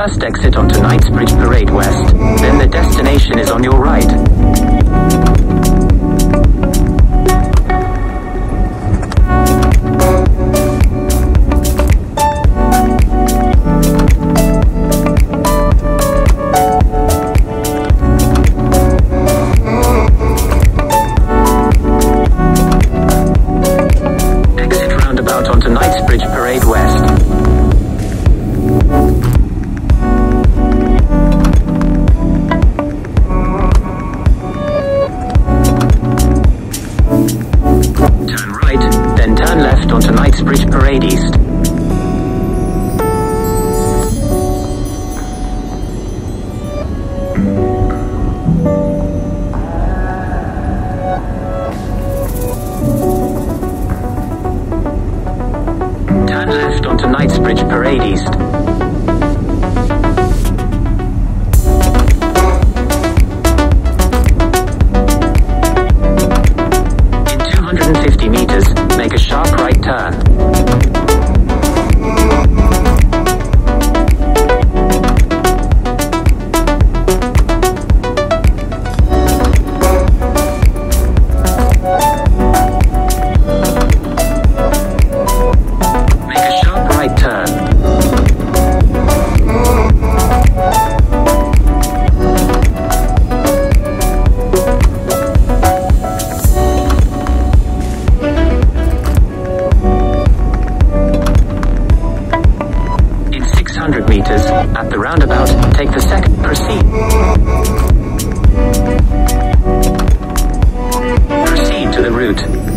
First exit onto Knightsbridge Parade West, then the destination is on your right. Onto Knightsbridge Parade West. Turn right, then turn left onto Knightsbridge Parade East. Turn left onto Knightsbridge Parade East. In 250 meters, make a sharp right turn. Meters, at the roundabout, take the second, proceed to the route.